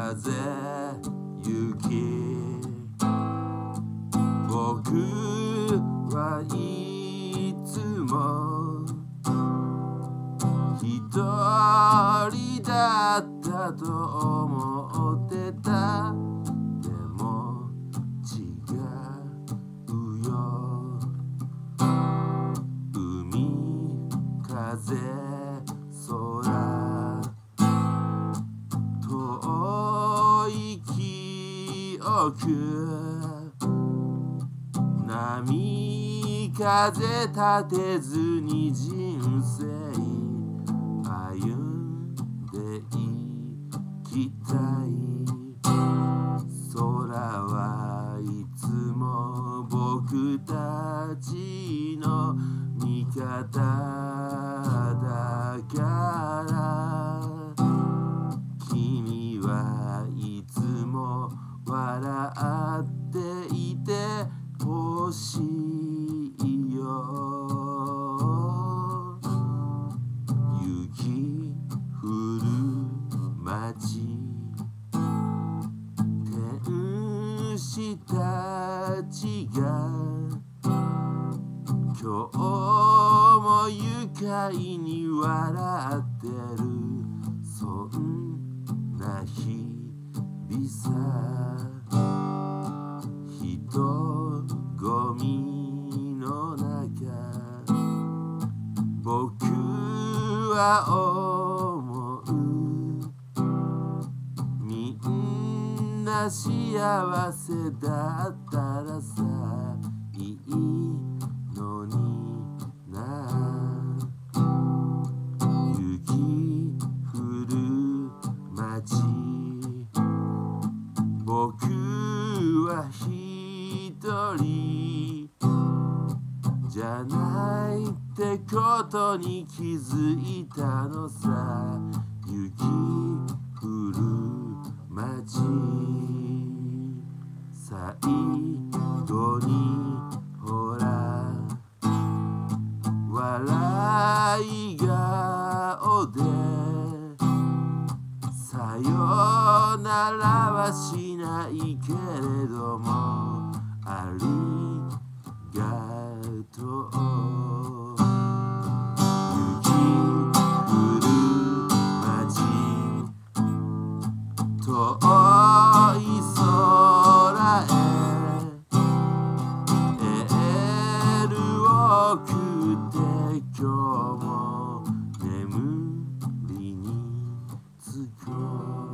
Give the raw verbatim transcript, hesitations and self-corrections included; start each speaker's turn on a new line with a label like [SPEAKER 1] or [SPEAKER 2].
[SPEAKER 1] 風雪僕はいつも一人だったと思ってた。でも違うよ。海風空遠い記憶波風立てずに人生歩んでいきたい。空はいつも僕たちの味方だから君はいつも笑っていてほしいよ。雪降る街天使たちが今日も愉快に笑ってる。そんな日々さ人混みの中僕は思う。みんな幸せだったらさいいのにな。雪降る街僕は一人じゃないってことに気づいたのさ。雪降る街最後にほら笑い顔でさよならはしないけれどもありがとう。雪降る街遠い空へエールを送って今日も眠りにつこう。